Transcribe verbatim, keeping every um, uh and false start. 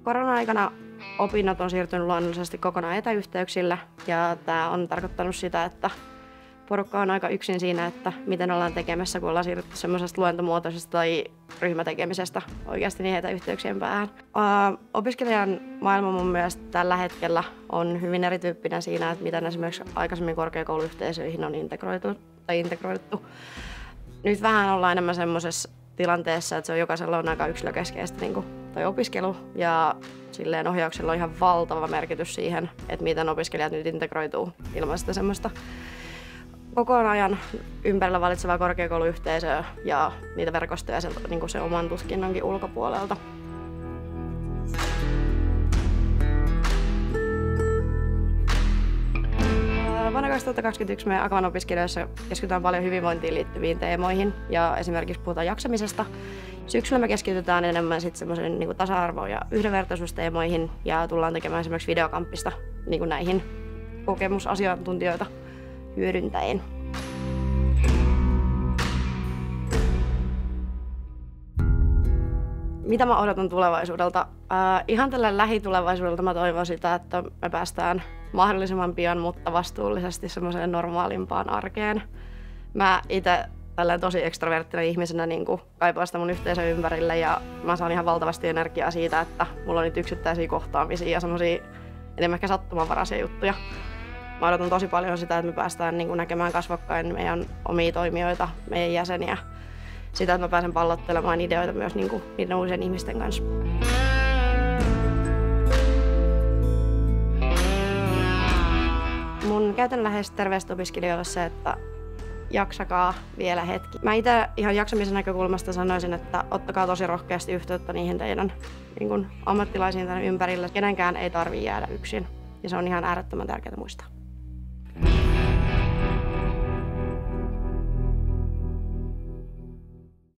Korona-aikana opinnot on siirtynyt luonnollisesti kokonaan etäyhteyksille ja tämä on tarkoittanut sitä, että porukka on aika yksin siinä, että miten ollaan tekemässä, kun ollaan siirrytty semmoisesta luentomuotoisesta tai ryhmätekemisestä oikeasti niin etäyhteyksien päähän. Uh, opiskelijan maailma mun mielestä tällä hetkellä on hyvin erityyppinen siinä, että miten esimerkiksi aikaisemmin korkeakouluyhteisöihin on integroitu tai integroitu. Nyt vähän ollaan enemmän semmoisessa tilanteessa, että se on jokaisella on aika yksilökeskeistä niin kuin toi opiskelu ja silleen ohjauksella on ihan valtava merkitys siihen, että miten opiskelijat nyt integroituu ilman sitä semmoista koko ajan ympärillä valitsevaa korkeakouluyhteisöä ja niitä verkostoja sieltä, niin kuin sen oman tutkinnonkin ulkopuolelta. Vuonna kaksituhattakaksikymmentäyksi me Akavan opiskelijoissa keskitytään paljon hyvinvointiin liittyviin teemoihin ja esimerkiksi puhutaan jaksamisesta. Syksyllä me keskitytään enemmän sitten semmoisen niin kuin tasa-arvo- ja yhdenvertaisuusteemoihin ja tullaan tekemään esimerkiksi videokamppista niin kuin näihin kokemusasiantuntijoita hyödyntäen. Mitä mä odotan tulevaisuudelta? Äh, ihan tällä lähitulevaisuudelta mä toivon sitä, että me päästään mahdollisimman pian, mutta vastuullisesti semmoiseen normaalimpaan arkeen. Mä itse tällä tosi ekstroverttina ihmisenä niin kaipaan sitä mun yhteisön ympärille ja mä saan ihan valtavasti energiaa siitä, että mulla on nyt yksittäisiä kohtaamisia ja semmosia enemmän ehkä sattumanvaraisia juttuja. Mä odotan tosi paljon sitä, että me päästään niin näkemään kasvokkain meidän omia toimijoita, meidän jäseniä. Sitä, että mä pääsen pallottelemaan ideoita myös niin kuin niiden uusien ihmisten kanssa. Mun käytännönläheiset terveiset opiskelijoille on se, että jaksakaa vielä hetki. Mä itse ihan jaksamisen näkökulmasta sanoisin, että ottakaa tosi rohkeasti yhteyttä niihin teidän niin kuin ammattilaisiin tänne ympärillä. Kenenkään ei tarvitse jäädä yksin ja se on ihan äärettömän tärkeää muistaa.